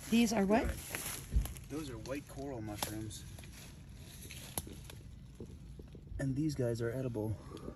These are what? Those are white coral mushrooms. And these guys are edible.